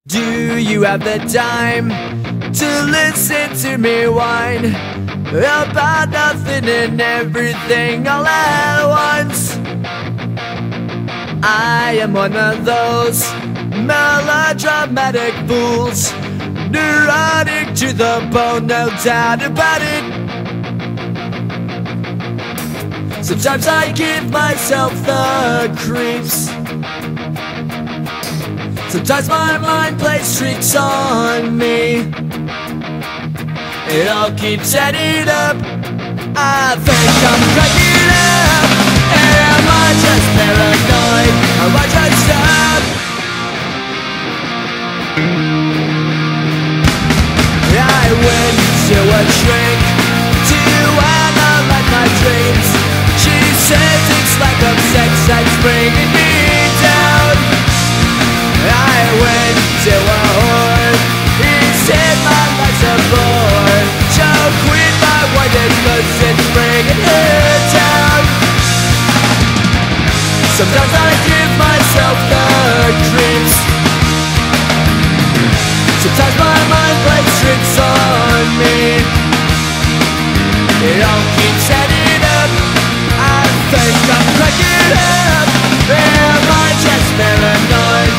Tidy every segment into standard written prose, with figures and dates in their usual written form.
Do you have the time to listen to me whine about nothing and everything all at once? I am one of those melodramatic fools, neurotic to the bone, no doubt about it. Sometimes I give myself the creeps. Sometimes my mind plays tricks on me. It all keeps adding up. I think I'm cracking up. Am I just paranoid? Am I just up? I went to a shrink to analyze my dreams. She says it's lack of sex that's bringing me down. I went to a whore. He said my life's a bore. Choke with my whited cause it's bringing her down. Sometimes I give myself the creeps. Sometimes my mind plays tricks on me. It all keeps adding up. I think I'm cracking up. Am I just paranoid?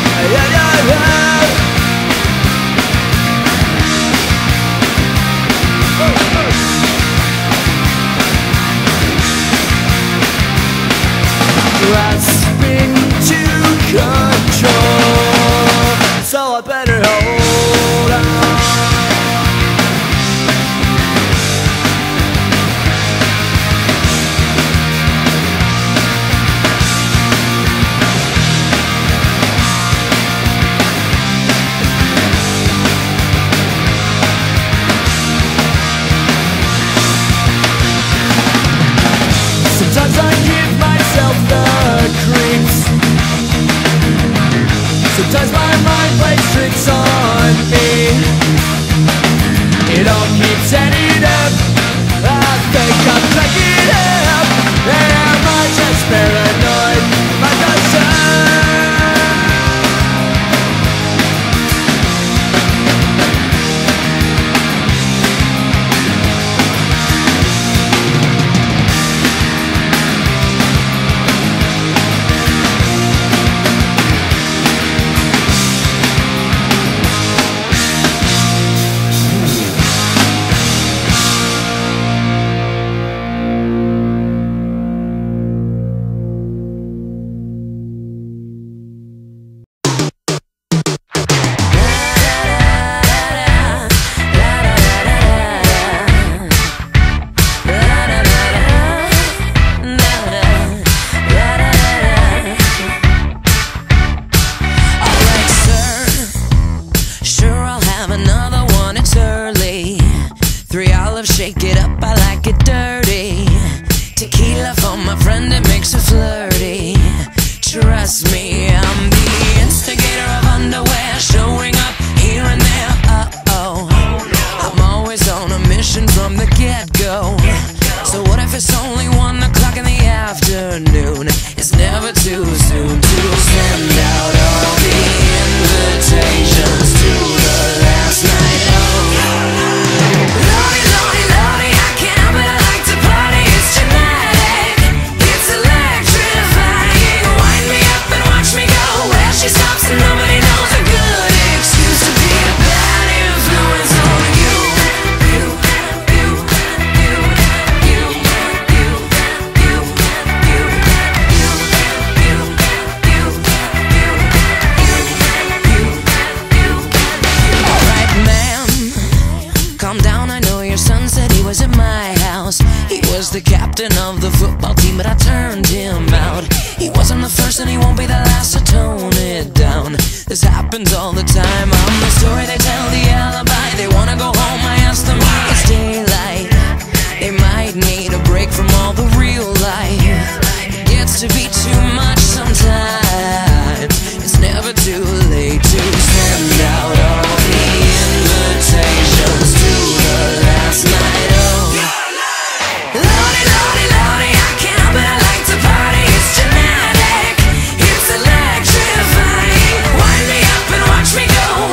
Grasping to control, so I better hold on. Sometimes I give myself the creeps. Sometimes my mind plays tricks on me. It all keeps adding up. I think I'm cracking up. Am I just paranoid? Am I just shake it up, I like it dirty. Tequila for my friend, it makes it flirty. Trust me, I'm the instigator of underwear, showing up here and there, uh-oh. I'm always on a mission from the get-go. So what if it's only 1 o'clock in the afternoon? It's never too soon to send out all the invitations to the last night of the captain of the football team, but I turned him out. He wasn't the first and he won't be the last, to tone it down. This happens all the time. I'm the story they tell, the alibi. They wanna go home, I ask them why it's daylight. They might need a break from all the real life. It gets to be too much sometimes. It's never too late to send out all the invitations to the last night of Lordy, Lordy, Lordy, I can't help it, I like to party. It's genetic, it's electrifying. Wind me up and watch me go.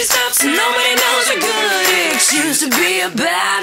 stops and nobody knows what good excuse to be about.